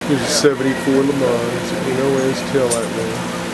Here's a 74 Le Mans. You know where his taillight went.